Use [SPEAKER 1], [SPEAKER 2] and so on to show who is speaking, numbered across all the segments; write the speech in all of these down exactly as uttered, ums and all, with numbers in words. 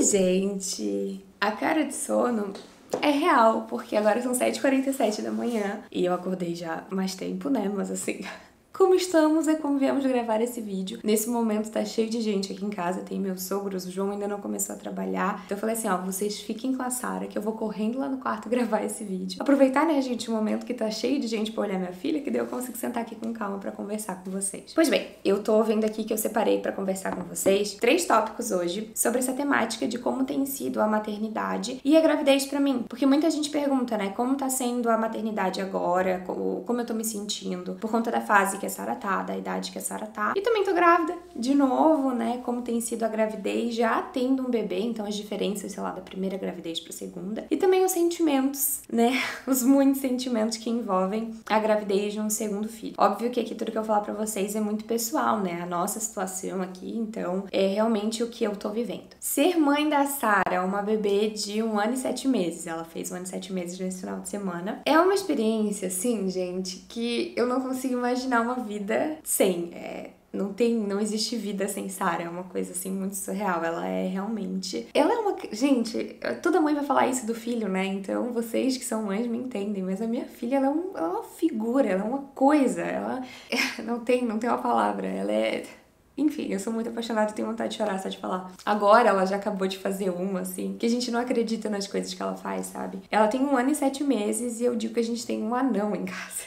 [SPEAKER 1] Oi, gente! A cara de sono é real, porque agora são sete e quarenta e sete da manhã e eu acordei já há mais tempo, né? Mas assim, como estamos é como viemos gravar esse vídeo. Nesse momento tá cheio de gente aqui em casa, tem meus sogros, o João ainda não começou a trabalhar. Então eu falei assim, ó, vocês fiquem com a Sara, que eu vou correndo lá no quarto gravar esse vídeo. Aproveitar, né, gente, o momento que tá cheio de gente pra olhar minha filha, que daí eu consigo sentar aqui com calma pra conversar com vocês. Pois bem, eu tô vendo aqui que eu separei pra conversar com vocês três tópicos hoje sobre essa temática de como tem sido a maternidade e a gravidez pra mim. Porque muita gente pergunta, né, como tá sendo a maternidade agora, como eu tô me sentindo, por conta da fase que a Sara tá, da idade que a Sara tá. E também tô grávida, de novo, né, como tem sido a gravidez já tendo um bebê, então as diferenças, sei lá, da primeira gravidez pra segunda. E também os sentimentos, né, os muitos sentimentos que envolvem a gravidez de um segundo filho. Óbvio que aqui tudo que eu falar pra vocês é muito pessoal, né, a nossa situação aqui, então é realmente o que eu tô vivendo. Ser mãe da Sara, uma bebê de um ano e sete meses, ela fez um ano e sete meses nesse final de semana, é uma experiência, assim, gente, que eu não consigo imaginar uma vida sem. É, não tem, não existe vida sem Sara, é uma coisa assim muito surreal. Ela é realmente, ela é uma, gente, toda mãe vai falar isso do filho, né? Então vocês que são mães me entendem, mas a minha filha, ela é, um, ela é uma figura, ela é uma coisa, ela não tem, não tem uma palavra, ela é... Enfim, eu sou muito apaixonada e tenho vontade de chorar só de falar. Agora ela já acabou de fazer uma, assim, que a gente não acredita nas coisas que ela faz, sabe? Ela tem um ano e sete meses e eu digo que a gente tem um anão em casa.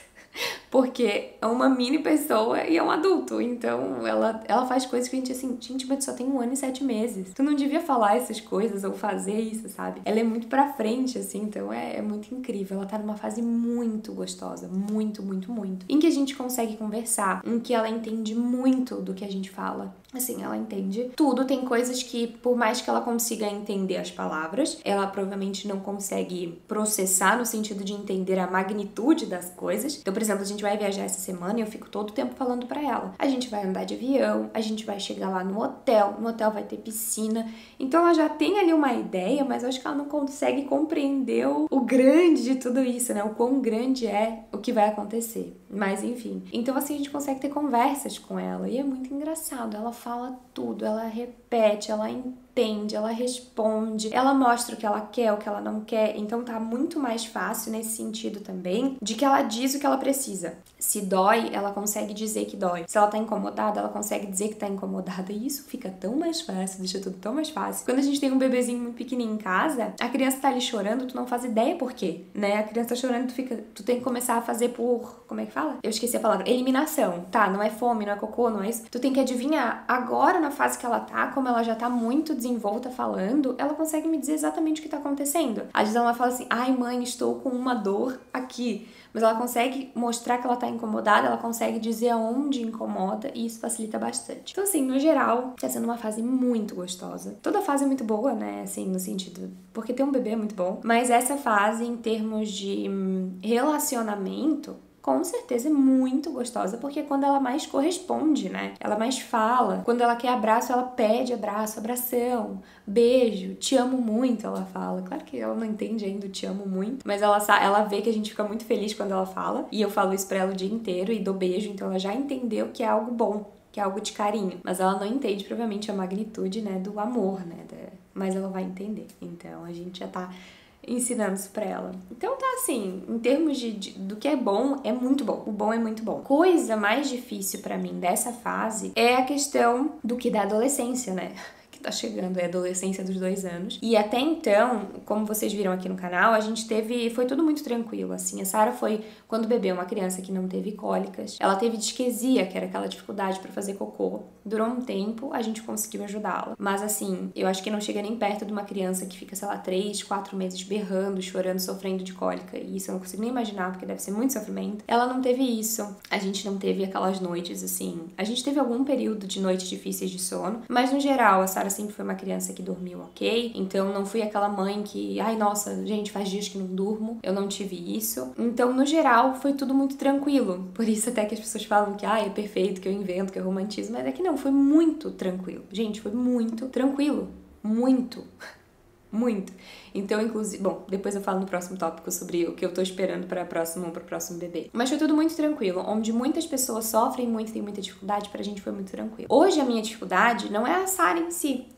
[SPEAKER 1] Porque é uma mini pessoa e é um adulto. Então, ela, ela faz coisas que a gente, assim, gente, mas só tem um ano e sete meses. Tu não devia falar essas coisas ou fazer isso, sabe? Ela é muito pra frente, assim, então é, é muito incrível. Ela tá numa fase muito gostosa. Muito, muito, muito. Em que a gente consegue conversar. Em que ela entende muito do que a gente fala. Assim, ela entende tudo. Tem coisas que, por mais que ela consiga entender as palavras, ela provavelmente não consegue processar no sentido de entender a magnitude das coisas. Então, por exemplo, a gente vai viajar essa semana e eu fico todo o tempo falando pra ela. A gente vai andar de avião, a gente vai chegar lá no hotel, no hotel vai ter piscina. Então ela já tem ali uma ideia, mas eu acho que ela não consegue compreender o, o grande de tudo isso, né? O quão grande é o que vai acontecer. Mas enfim. Então assim a gente consegue ter conversas com ela e é muito engraçado. Ela fala tudo, ela repete, ela entende, ela responde, ela mostra o que ela quer, o que ela não quer. Então tá muito mais fácil nesse sentido também de que ela diz o que ela precisa. Se dói, ela consegue dizer que dói. Se ela tá incomodada, ela consegue dizer que tá incomodada. E isso fica tão mais fácil, deixa tudo tão mais fácil. Quando a gente tem um bebezinho muito pequenininho em casa, a criança tá ali chorando, tu não faz ideia por quê, né? A criança tá chorando, tu fica, tu tem que começar a fazer por, como é que fala? Eu esqueci a palavra. Eliminação. Tá, não é fome, não é cocô, não é isso. Tu tem que adivinhar. Agora, na fase que ela tá, como ela já tá muito desenvolta falando, ela consegue me dizer exatamente o que tá acontecendo. Às vezes ela fala assim, ai mãe, estou com uma dor aqui. Mas ela consegue mostrar que ela tá incomodada, ela consegue dizer aonde incomoda e isso facilita bastante. Então, assim, no geral, tá sendo uma fase muito gostosa. Toda fase é muito boa, né? Assim, no sentido... Porque ter um bebê é muito bom. Mas essa fase, em termos de relacionamento... com certeza é muito gostosa, porque é quando ela mais corresponde, né? Ela mais fala. Quando ela quer abraço, ela pede abraço, abração, beijo, te amo muito, ela fala. Claro que ela não entende ainda o te amo muito, mas ela, ela vê que a gente fica muito feliz quando ela fala. E eu falo isso pra ela o dia inteiro e dou beijo, então ela já entendeu que é algo bom, que é algo de carinho. Mas ela não entende, provavelmente, a magnitude, né, do amor, né? Mas ela vai entender. Então a gente já tá... ensinando isso pra ela. Então tá assim, em termos de, de, do que é bom, é muito bom. O bom é muito bom. Coisa mais difícil pra mim dessa fase é a questão do que da adolescência, né? Que tá chegando, é a adolescência dos dois anos. E até então, como vocês viram aqui no canal, a gente teve... Foi tudo muito tranquilo, assim. A Sara foi, quando bebê, uma criança que não teve cólicas. Ela teve disquesia, que era aquela dificuldade pra fazer cocô. Durou um tempo, a gente conseguiu ajudá-la. Mas assim, eu acho que não chega nem perto de uma criança que fica, sei lá, três, quatro meses berrando, chorando, sofrendo de cólica. E isso eu não consigo nem imaginar, porque deve ser muito sofrimento. Ela não teve isso. A gente não teve aquelas noites, assim... A gente teve algum período de noites difíceis de sono. Mas, no geral, a Sara sempre foi uma criança que dormiu ok. Então, não fui aquela mãe que... Ai, nossa, gente, faz dias que não durmo. Eu não tive isso. Então, no geral, foi tudo muito tranquilo. Por isso até que as pessoas falam que, ai, é perfeito, que eu invento, que eu romantizo. Mas é que não, foi muito tranquilo. Gente, foi muito tranquilo. Muito. Muito. Então, inclusive... Bom, depois eu falo no próximo tópico sobre o que eu tô esperando para próximo, para o próximo bebê. Mas foi tudo muito tranquilo. Onde muitas pessoas sofrem muito, têm muita dificuldade, pra gente foi muito tranquilo. Hoje, a minha dificuldade não é a Sara em si.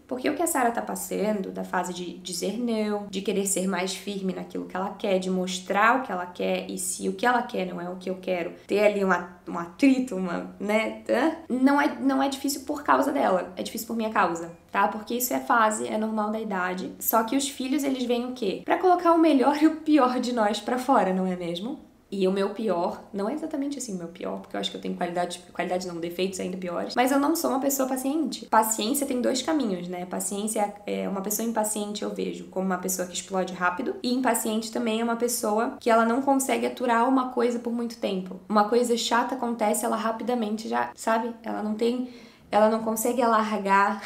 [SPEAKER 1] Porque o que a Sarah tá passando, da fase de dizer não, de querer ser mais firme naquilo que ela quer, de mostrar o que ela quer, e se o que ela quer não é o que eu quero, ter ali uma, um atrito, uma, né, não é, não é difícil por causa dela, é difícil por minha causa, tá? Porque isso é fase, é normal da idade. Só que os filhos, eles vêm o quê? Pra colocar o melhor e o pior de nós pra fora, não é mesmo? E o meu pior, não é exatamente assim o meu pior, porque eu acho que eu tenho qualidades, qualidades não, defeitos ainda piores, mas eu não sou uma pessoa paciente. Paciência tem dois caminhos, né? Paciência é uma pessoa impaciente, eu vejo como uma pessoa que explode rápido, e impaciente também é uma pessoa que ela não consegue aturar uma coisa por muito tempo. Uma coisa chata acontece, ela rapidamente já, sabe? Ela não tem... Ela não consegue alargar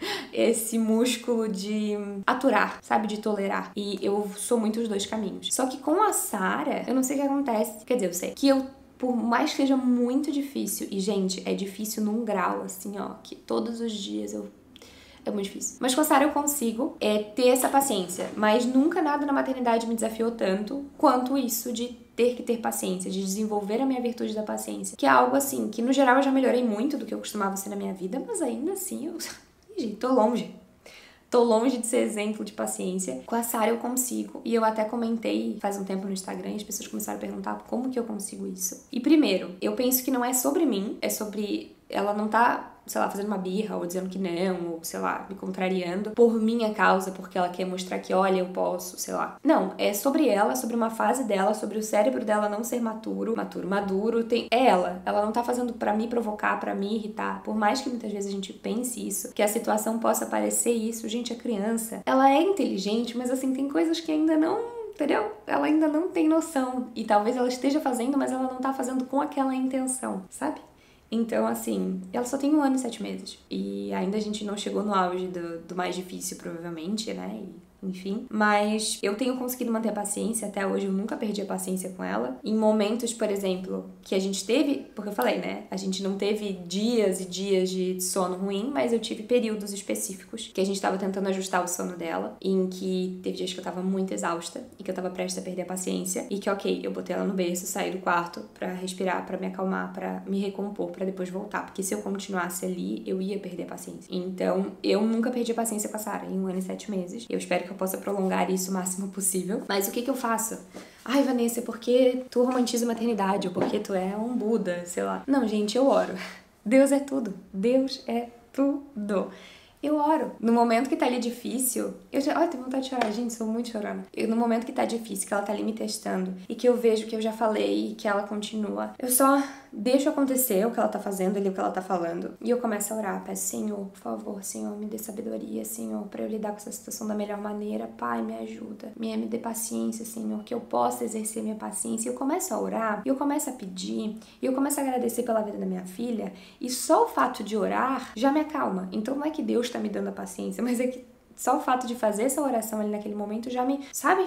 [SPEAKER 1] esse músculo de aturar, sabe? De tolerar. E eu sou muito os dois caminhos. Só que com a Sarah, eu não sei o que acontece. Quer dizer, eu sei. Que eu, por mais que seja muito difícil, e gente, é difícil num grau, assim, ó, que todos os dias eu... É muito difícil. Mas com a Sarah eu consigo é, ter essa paciência. Mas nunca nada na maternidade me desafiou tanto quanto isso de ter que ter paciência, de desenvolver a minha virtude da paciência. Que é algo assim, que no geral eu já melhorei muito do que eu costumava ser na minha vida, mas ainda assim eu... Gente, tô longe. Tô longe de ser exemplo de paciência. Com a Sarah eu consigo. E eu até comentei faz um tempo no Instagram e as pessoas começaram a perguntar como que eu consigo isso. E primeiro, eu penso que não é sobre mim, é sobre... Ela não tá, sei lá, fazendo uma birra ou dizendo que não, ou sei lá, me contrariando por minha causa, porque ela quer mostrar que, olha, eu posso, sei lá. Não, é sobre ela, sobre uma fase dela, sobre o cérebro dela não ser maturo, maturo, maduro, tem... é ela. Ela não tá fazendo pra me provocar, pra me irritar. Por mais que muitas vezes a gente pense isso, que a situação possa parecer isso, gente, a criança, ela é inteligente, mas assim, tem coisas que ainda não... Entendeu? Ela ainda não tem noção. E talvez ela esteja fazendo, mas ela não tá fazendo com aquela intenção, sabe? Então, assim, ela só tem um ano e sete meses. E ainda a gente não chegou no auge do, do mais difícil, provavelmente, né? E, enfim. Mas eu tenho conseguido manter a paciência. Até hoje eu nunca perdi a paciência com ela. Em momentos, por exemplo, que a gente teve... Porque eu falei, né? A gente não teve dias e dias de sono ruim, mas eu tive períodos específicos que a gente tava tentando ajustar o sono dela. Em que teve dias que eu tava muito exausta e que eu tava prestes a perder a paciência. E que, ok, eu botei ela no berço, saí do quarto pra respirar, pra me acalmar, pra me recompor, pra depois voltar. Porque se eu continuasse ali, eu ia perder a paciência. Então, eu nunca perdi a paciência com a Sarah em um ano e sete meses. Eu espero que eu possa prolongar isso o máximo possível. Mas o que que eu faço? Ai, Vanessa, porque tu romantiza a maternidade, ou porque tu é um Buda, sei lá. Não, gente, eu oro. Deus é tudo. Deus é tudo. Eu oro. No momento que tá ali difícil, eu já... Ai, tenho vontade de chorar, gente, sou muito chorona. Eu, no momento que tá difícil, que ela tá ali me testando, e que eu vejo que eu já falei, e que ela continua, eu só deixo acontecer o que ela tá fazendo ali, o que ela tá falando, e eu começo a orar. Peço, Senhor, por favor, Senhor, me dê sabedoria, Senhor, pra eu lidar com essa situação da melhor maneira. Pai, me ajuda. Me, me dê paciência, Senhor, que eu possa exercer minha paciência. E eu começo a orar, e eu começo a pedir, e eu começo a agradecer pela vida da minha filha, e só o fato de orar já me acalma. Então não é que Deus tá me dando a paciência, mas é que só o fato de fazer essa oração ali naquele momento já me... Sabe?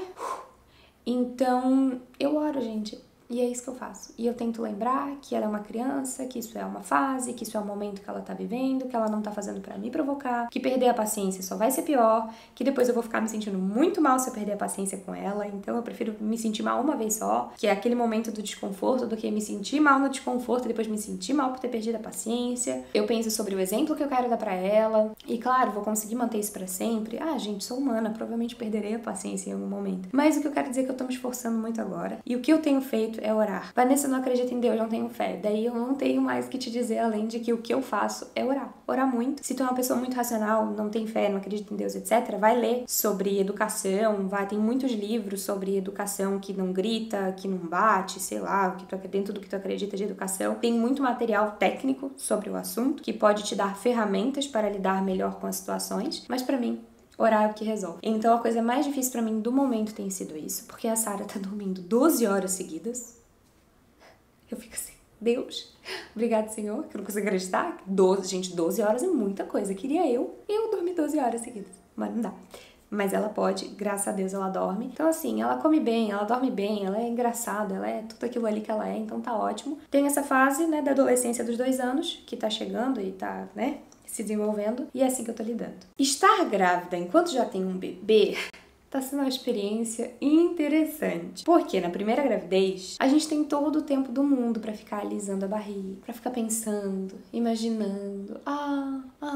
[SPEAKER 1] Então, eu oro, gente. E é isso que eu faço. E eu tento lembrar que ela é uma criança, que isso é uma fase, que isso é um momento que ela tá vivendo, que ela não tá fazendo pra me provocar, que perder a paciência só vai ser pior, que depois eu vou ficar me sentindo muito mal se eu perder a paciência com ela. Então eu prefiro me sentir mal uma vez só, que é aquele momento do desconforto, do que me sentir mal no desconforto e depois me sentir mal por ter perdido a paciência. Eu penso sobre o exemplo que eu quero dar pra ela. E claro, vou conseguir manter isso pra sempre. Ah, gente, sou humana, provavelmente perderei a paciência em algum momento. Mas o que eu quero dizer é que eu tô me esforçando muito agora. E o que eu tenho feito é orar. Vanessa, eu não acredito em Deus, não tenho fé. Daí eu não tenho mais o que te dizer além de que o que eu faço é orar. Orar muito. Se tu é uma pessoa muito racional, não tem fé, não acredita em Deus, etcétera, vai ler sobre educação, vai, tem muitos livros sobre educação que não grita, que não bate, sei lá, o que tu, dentro do que tu acredita de educação. Tem muito material técnico sobre o assunto, que pode te dar ferramentas para lidar melhor com as situações, mas pra mim, orar é o que resolve. Então a coisa mais difícil pra mim do momento tem sido isso, porque a Sarah tá dormindo doze horas seguidas. Eu fico assim, Deus, obrigado, Senhor, que eu não consigo acreditar. doze, gente, doze horas é muita coisa. Queria eu, eu dormir doze horas seguidas, mas não dá. Mas ela pode, graças a Deus ela dorme. Então assim, ela come bem, ela dorme bem, ela é engraçada, ela é tudo aquilo ali que ela é, então tá ótimo. Tem essa fase, né, da adolescência dos dois anos, que tá chegando e tá, né, se desenvolvendo, e é assim que eu tô lidando. Estar grávida enquanto já tem um bebê tá sendo uma experiência interessante. Porque na primeira gravidez, a gente tem todo o tempo do mundo pra ficar alisando a barriga, pra ficar pensando, imaginando. Ah, ah,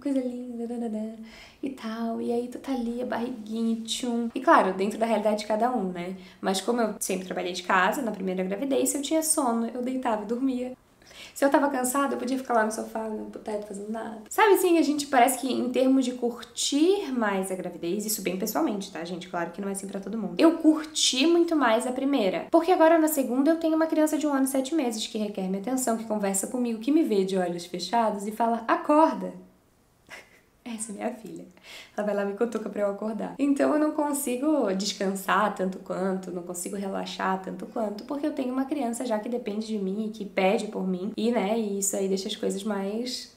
[SPEAKER 1] coisa linda, dadadã, e tal. E aí tu tá ali, a barriguinha, tchum. E claro, dentro da realidade de cada um, né? Mas como eu sempre trabalhei de casa, na primeira gravidez, se eu tinha sono, eu deitava e dormia. Se eu tava cansada, eu podia ficar lá no sofá, no teto, fazendo nada. Sabe assim, a gente parece que em termos de curtir mais a gravidez, isso bem pessoalmente, tá, gente? Claro que não é assim pra todo mundo. Eu curti muito mais a primeira. Porque agora na segunda eu tenho uma criança de um ano e sete meses que requer minha atenção, que conversa comigo, que me vê de olhos fechados e fala, acorda. Essa é minha filha. Ela vai lá e me cutuca pra eu acordar. Então eu não consigo descansar tanto quanto, não consigo relaxar tanto quanto, porque eu tenho uma criança já que depende de mim e que pede por mim. E, né, e isso aí deixa as coisas mais...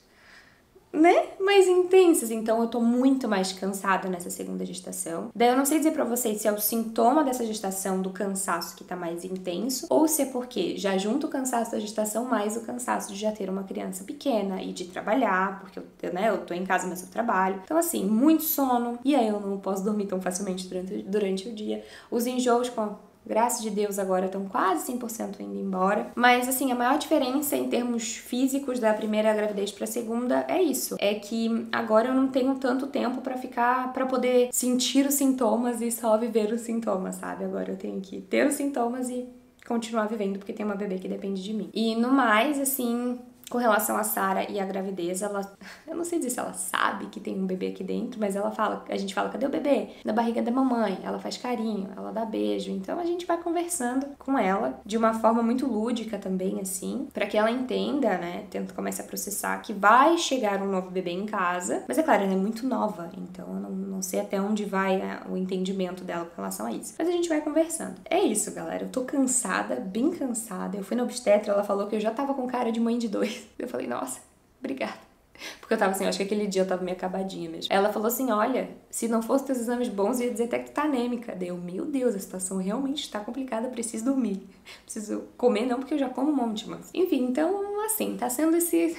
[SPEAKER 1] né, mais intensas, então eu tô muito mais cansada nessa segunda gestação. Daí eu não sei dizer pra vocês se é o sintoma dessa gestação do cansaço que tá mais intenso, ou se é porque já junto o cansaço da gestação mais o cansaço de já ter uma criança pequena e de trabalhar, porque eu, né, eu tô em casa, mas eu trabalho. Então assim, muito sono, e aí eu não posso dormir tão facilmente durante, durante o dia. Os enjoos com a... graças de Deus agora estão quase cem por cento indo embora. Mas assim, a maior diferença em termos físicos da primeira gravidez pra segunda é isso. É que agora eu não tenho tanto tempo pra ficar, pra poder sentir os sintomas e só viver os sintomas, sabe? Agora eu tenho que ter os sintomas e continuar vivendo porque tem uma bebê que depende de mim. E no mais, assim... com relação a Sarah e a gravidez, ela... eu não sei dizer se ela sabe que tem um bebê aqui dentro, mas ela fala... a gente fala, cadê o bebê? Na barriga da mamãe. Ela faz carinho, ela dá beijo. Então a gente vai conversando com ela de uma forma muito lúdica também, assim, pra que ela entenda, né? Tenta começar a processar que vai chegar um novo bebê em casa. Mas é claro, ela é muito nova, então eu não, não sei até onde vai, né, o entendimento dela com relação a isso. Mas a gente vai conversando. É isso, galera. Eu tô cansada, bem cansada. Eu fui na obstetra, ela falou que eu já tava com cara de mãe de dois. Eu falei, nossa, obrigada. Porque eu tava assim, eu acho que aquele dia eu tava meio acabadinha mesmo. Ela falou assim, olha, se não fosse teus exames bons, eu ia dizer até que tu tá anêmica. Daí eu, meu Deus, a situação realmente tá complicada, preciso dormir. Preciso comer não, porque eu já como um monte, mas... enfim, então, assim, tá sendo esse...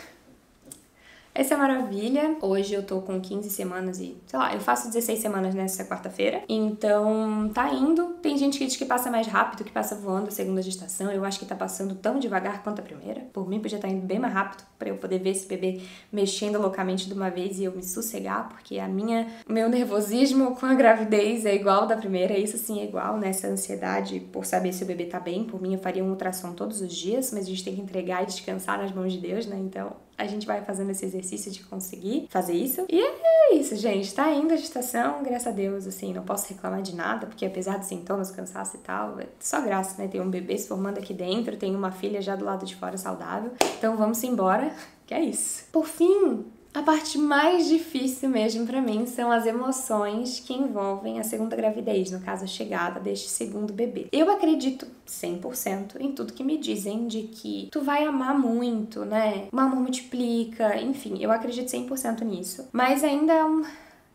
[SPEAKER 1] essa maravilha. Hoje eu tô com quinze semanas e, sei lá, eu faço dezesseis semanas nessa quarta-feira. Então, tá indo. Tem gente que diz que passa mais rápido, que passa voando a segunda gestação. Eu acho que tá passando tão devagar quanto a primeira. Por mim, podia estar indo bem mais rápido pra eu poder ver esse bebê mexendo loucamente de uma vez e eu me sossegar, porque a minha, meu nervosismo com a gravidez é igual ao da primeira. Isso sim é igual, né? Essa ansiedade por saber se o bebê tá bem. Por mim, eu faria um ultrassom todos os dias, mas a gente tem que entregar e descansar nas mãos de Deus, né? Então... a gente vai fazendo esse exercício de conseguir fazer isso. E é isso, gente. Tá indo a gestação, graças a Deus, assim, não posso reclamar de nada, porque apesar dos sintomas, cansaço e tal, é só graça, né? Tem um bebê se formando aqui dentro, tem uma filha já do lado de fora saudável. Então vamos embora, que é isso. Por fim... a parte mais difícil mesmo pra mim são as emoções que envolvem a segunda gravidez, no caso a chegada deste segundo bebê. Eu acredito cem por cento em tudo que me dizem de que tu vai amar muito, né? O amor multiplica, enfim, eu acredito cem por cento nisso. Mas ainda é um...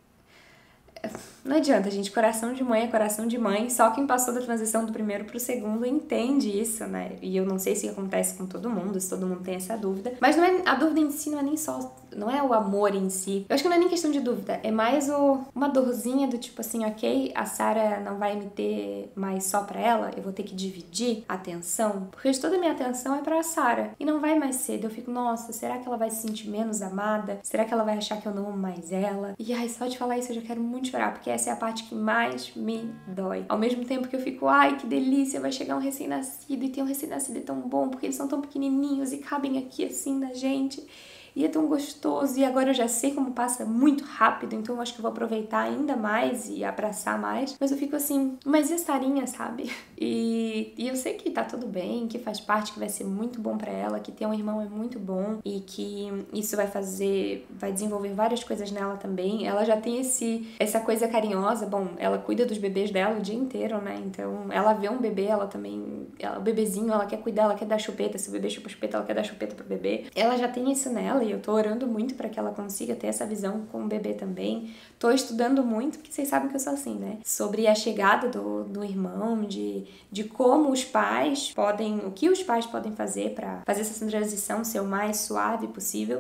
[SPEAKER 1] não adianta, gente, coração de mãe é coração de mãe, só quem passou da transição do primeiro pro segundo entende isso, né? E eu não sei se acontece com todo mundo, se todo mundo tem essa dúvida, mas não é, a dúvida em si não é nem só, não é o amor em si. Eu acho que não é nem questão de dúvida, é mais o, uma dorzinha do tipo assim, ok, a Sarah não vai me ter mais só pra ela, eu vou ter que dividir a atenção, porque toda a minha atenção é pra Sarah, e não vai mais cedo. Eu fico, nossa, será que ela vai se sentir menos amada? Será que ela vai achar que eu não amo mais ela? E ai, só de falar isso eu já quero muito chorar, porque essa é a parte que mais me dói. Ao mesmo tempo que eu fico, ai, que delícia, vai chegar um recém-nascido, e tem um recém-nascido é tão bom, porque eles são tão pequenininhos e cabem aqui assim na gente. E é tão gostoso, e agora eu já sei como passa muito rápido, então eu acho que eu vou aproveitar ainda mais e abraçar mais. Mas eu fico assim, mas e a Sarinha, sabe? E, e eu sei que tá tudo bem, que faz parte, que vai ser muito bom pra ela, que ter um irmão é muito bom e que isso vai fazer, vai desenvolver várias coisas nela também. Ela já tem esse, essa coisa carinhosa, bom, ela cuida dos bebês dela o dia inteiro, né? Então ela vê um bebê, ela também, ela, o bebezinho, ela quer cuidar, ela quer dar chupeta, se o bebê chupa chupeta, ela quer dar chupeta pro bebê. Ela já tem isso nela, e eu tô orando muito pra que ela consiga ter essa visão com o bebê também. Tô estudando muito, porque vocês sabem que eu sou assim, né? Sobre a chegada do, do irmão, de, de como os pais podem, o que os pais podem fazer pra fazer essa transição ser o mais suave possível.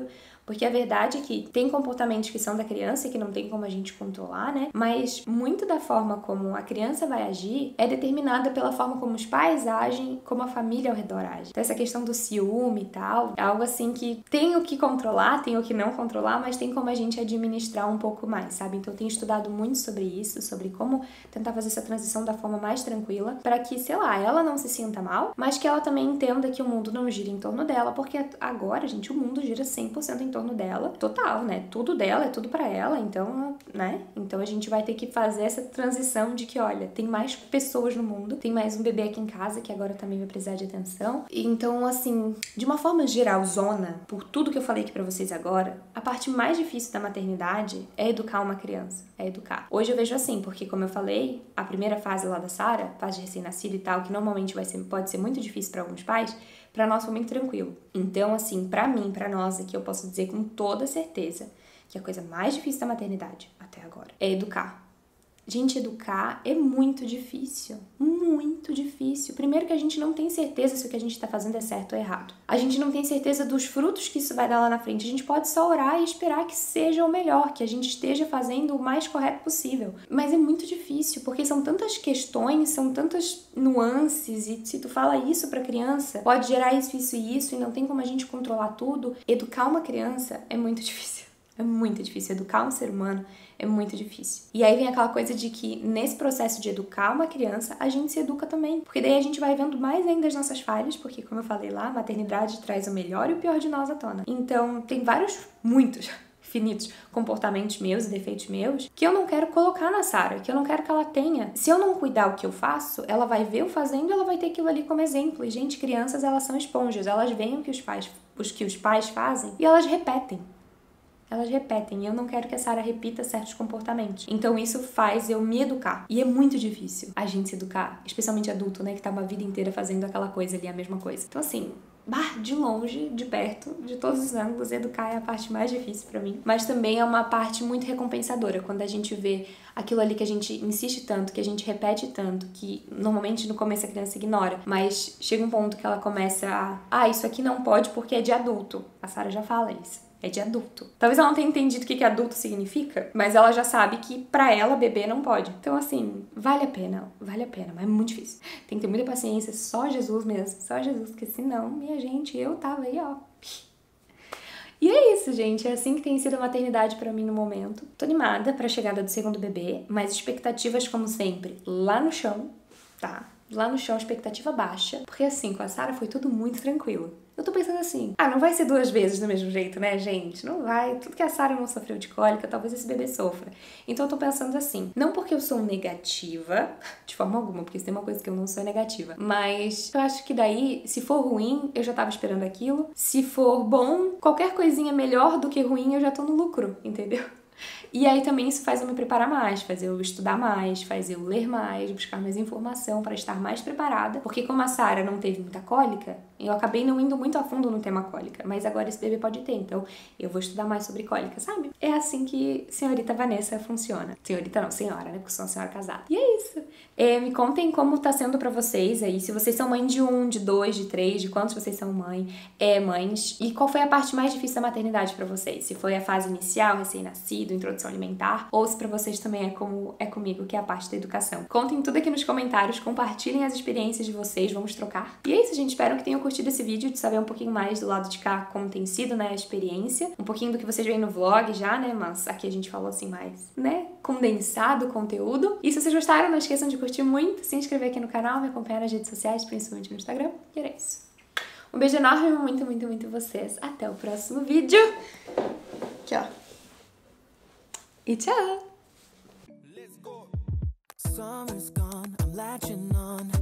[SPEAKER 1] Porque a verdade é que tem comportamentos que são da criança e que não tem como a gente controlar, né? Mas muito da forma como a criança vai agir é determinada pela forma como os pais agem, como a família ao redor age. Então essa questão do ciúme e tal, é algo assim que tem o que controlar, tem o que não controlar, mas tem como a gente administrar um pouco mais, sabe? Então eu tenho estudado muito sobre isso, sobre como tentar fazer essa transição da forma mais tranquila, para que, sei lá, ela não se sinta mal, mas que ela também entenda que o mundo não gira em torno dela, porque agora, gente, o mundo gira cem por cento em torno dela, total, né? Tudo dela, é tudo pra ela, então, né? Então a gente vai ter que fazer essa transição de que, olha, tem mais pessoas no mundo, tem mais um bebê aqui em casa que agora também vai precisar de atenção. Então, assim, de uma forma geral, zona, por tudo que eu falei aqui pra vocês agora, a parte mais difícil da maternidade é educar uma criança, é educar. Hoje eu vejo assim, porque como eu falei, a primeira fase lá da Sara, fase de recém-nascido e tal, que normalmente vai ser, pode ser muito difícil pra alguns pais, pra nós foi muito tranquilo. Então, assim, pra mim, pra nós aqui, eu posso dizer com toda certeza que a coisa mais difícil da maternidade, até agora, é educar. Gente, educar é muito difícil, muito difícil. Primeiro que a gente não tem certeza se o que a gente tá fazendo é certo ou errado. A gente não tem certeza dos frutos que isso vai dar lá na frente. A gente pode só orar e esperar que seja o melhor, que a gente esteja fazendo o mais correto possível. Mas é muito difícil, porque são tantas questões, são tantas nuances, e se tu fala isso pra criança, pode gerar isso, isso e isso, e não tem como a gente controlar tudo. Educar uma criança é muito difícil. É muito difícil. Educar um ser humano é muito difícil. E aí vem aquela coisa de que nesse processo de educar uma criança, a gente se educa também. Porque daí a gente vai vendo mais ainda as nossas falhas, porque como eu falei lá, a maternidade traz o melhor e o pior de nós à tona. Então tem vários, muitos, infinitos comportamentos meus e defeitos meus que eu não quero colocar na Sara, que eu não quero que ela tenha. Se eu não cuidar o que eu faço, ela vai ver eu fazendo e ela vai ter aquilo ali como exemplo. E, gente, crianças, elas são esponjas. Elas veem o que os pais, os que os pais fazem e elas repetem. Elas repetem, e eu não quero que a Sara repita certos comportamentos. Então isso faz eu me educar. E é muito difícil a gente se educar, especialmente adulto, né, que tá uma vida inteira fazendo aquela coisa ali, a mesma coisa. Então assim, bah, de longe, de perto, de todos os ângulos, educar é a parte mais difícil pra mim. Mas também é uma parte muito recompensadora, quando a gente vê aquilo ali que a gente insiste tanto, que a gente repete tanto, que normalmente no começo a criança ignora, mas chega um ponto que ela começa a... Ah, isso aqui não pode porque é de adulto. A Sara já fala isso. É de adulto. Talvez ela não tenha entendido o que que adulto significa, mas ela já sabe que pra ela bebê não pode. Então assim, vale a pena, vale a pena, mas é muito difícil. Tem que ter muita paciência, só Jesus mesmo, só Jesus, porque senão, minha gente, eu tava aí, ó. E é isso, gente, é assim que tem sido a maternidade pra mim no momento. Tô animada pra chegada do segundo bebê, mas expectativas, como sempre, lá no chão, tá? Lá no chão, expectativa baixa, porque assim, com a Sara foi tudo muito tranquilo. Eu tô pensando assim, ah, não vai ser duas vezes do mesmo jeito, né, gente? Não vai. Tudo que a Sara não sofreu de cólica, talvez esse bebê sofra. Então eu tô pensando assim, não porque eu sou negativa, de forma alguma, porque se tem uma coisa que eu não sou é negativa, mas eu acho que daí, se for ruim, eu já tava esperando aquilo. Se for bom, qualquer coisinha melhor do que ruim, eu já tô no lucro, entendeu? E aí também isso faz eu me preparar mais, faz eu estudar mais, faz eu ler mais, buscar mais informação para estar mais preparada. Porque como a Sara não teve muita cólica, eu acabei não indo muito a fundo no tema cólica. Mas agora esse bebê pode ter, então eu vou estudar mais sobre cólica, sabe? É assim que senhorita Vanessa funciona. Senhorita não, senhora, né? Porque eu sou uma senhora casada. E é isso. É, me contem como tá sendo pra vocês aí. Se vocês são mãe de um, de dois, de três, de quantos vocês são mãe, é, mães. E qual foi a parte mais difícil da maternidade pra vocês? Se foi a fase inicial, recém-nascido, introdução alimentar, ou se pra vocês também é como é comigo, que é a parte da educação. Contem tudo aqui nos comentários, compartilhem as experiências de vocês, vamos trocar. E é isso, gente. Espero que tenham curtido esse vídeo, de saber um pouquinho mais do lado de cá como tem sido, né, a experiência. Um pouquinho do que vocês veem no vlog já, né, mas aqui a gente falou assim mais, né, condensado o conteúdo. E se vocês gostaram, não esqueçam de curtir muito, se inscrever aqui no canal, me acompanhar nas redes sociais, principalmente no Instagram. E era isso. Um beijo enorme, muito, muito, muito vocês. Até o próximo vídeo. Aqui, ó. E tchau!
[SPEAKER 2] Summer's gone, I'm latching on.